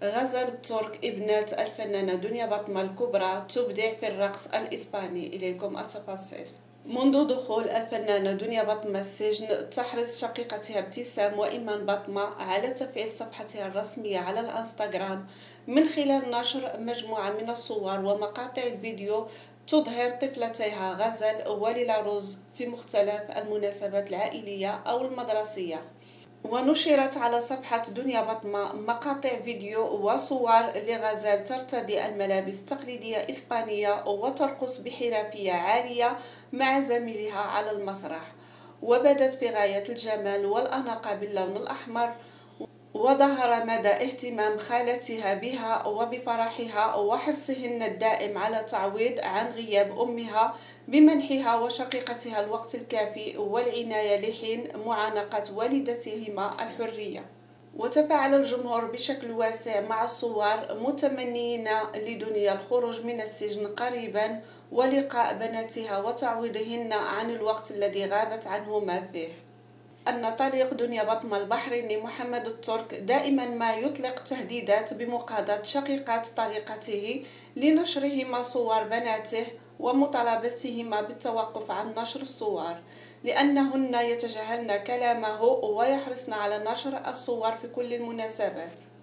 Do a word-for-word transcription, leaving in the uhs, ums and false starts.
غزل الترك ابنة الفنانة دنيا بطمة الكبرى تبدع في الرقص الإسباني. إليكم التفاصيل. منذ دخول الفنانة دنيا بطمة السجن تحرص شقيقتها ابتسام وإيمان بطمة على تفعيل صفحتها الرسمية على الانستغرام من خلال نشر مجموعة من الصور ومقاطع الفيديو تظهر طفلتيها غزل وليلى روز في مختلف المناسبات العائلية أو المدرسية. ونشرت على صفحة دنيا بطمة مقاطع فيديو وصور لغزال ترتدي الملابس التقليدية إسبانية وترقص بحرفية عالية مع زميلها على المسرح، وبدت بغاية الجمال والأناقة باللون الأحمر. وظهر مدى اهتمام خالتها بها وبفرحها وحرصهن الدائم على تعويض عن غياب أمها بمنحها وشقيقتها الوقت الكافي والعناية لحين معانقة والدتهما الحرية. وتفاعل الجمهور بشكل واسع مع الصور متمنين لدنيا الخروج من السجن قريبا ولقاء بناتها وتعويضهن عن الوقت الذي غابت عنهما فيه. أن طليق دنيا بطمة البحريني محمد الترك دائما ما يطلق تهديدات بمقاضاة شقيقات طليقته لنشرهما صور بناته ومطالبتهما بالتوقف عن نشر الصور لأنهن يتجاهلن كلامه ويحرصن على نشر الصور في كل المناسبات.